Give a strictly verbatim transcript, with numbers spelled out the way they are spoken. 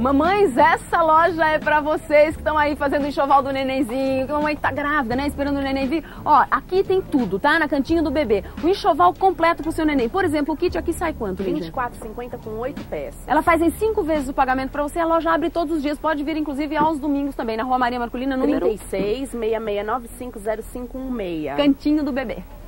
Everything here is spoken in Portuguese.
Mamães, essa loja é pra vocês que estão aí fazendo o enxoval do nenenzinho, que a mamãe tá grávida, né, esperando o neném vir. Ó, aqui tem tudo, tá? Na cantinho do bebê. O enxoval completo pro seu neném. Por exemplo, o kit aqui sai quanto, Lígia? vinte e quatro reais e cinquenta centavos com oito peças. Ela faz em cinco vezes o pagamento pra você. A loja abre todos os dias. Pode vir, inclusive, aos domingos também, na Rua Maria Marculina, número trinta e seis, seis seis nove cinco, zero cinco um seis. Cantinho do bebê.